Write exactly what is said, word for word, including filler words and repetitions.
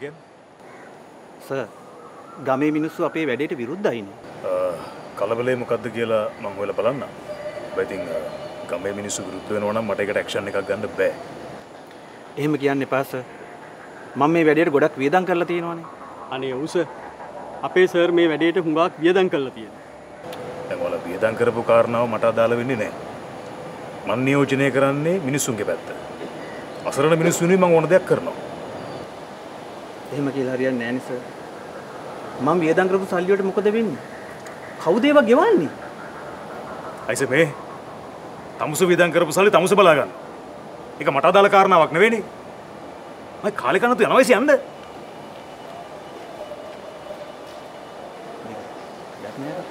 Sir ගමේ මිනිස්සු අපේ වැඩේට විරුද්ධයිනේ. කලබලේ මොකද්ද කියලා මම හොයලා බලන්නම්. හැබැයි ඉතින් ගමේ මිනිස්සු විරුද්ධ වෙනවා නම් මට ඒකට ඇක්ෂන් එකක් ගන්න බෑ. එහෙම කියන්න එපා සර්. මම මේ වැඩේට ගොඩක් වියදම් කරලා තියෙනවානේ. අනේ ඔව් සර්. අපේ සර් මේ වැඩේට හුඟක් වියදම් කරලා තියෙනවා. දැන් ඔයාලා වියදම් කරපු කාරණාව මට අදාළ වෙන්නේ නැහැ. මම නියෝජනය කරන්නේ මිනිස්සුන්ගේ පැත්ත. අසරණ මිනිස්සුන්ගේ මම ඕන දෙයක් කරනවා. එහෙම කියලා හරියන්නේ නැහැ නේ සර්. මම වියදම් කරපු සල්ලි වලට මොකද වෙන්නේ? කවුද ඒවා ගෙවන්නේ? අයිස මේ තමුසු වියදම් කරපු සල්ලි තමුසු බලා ගන්න. ඒක මට අදාළ කාරණාවක් නෙවෙයිනේ. මම කාලේ කනතු යනවා ඉතින් යන්න.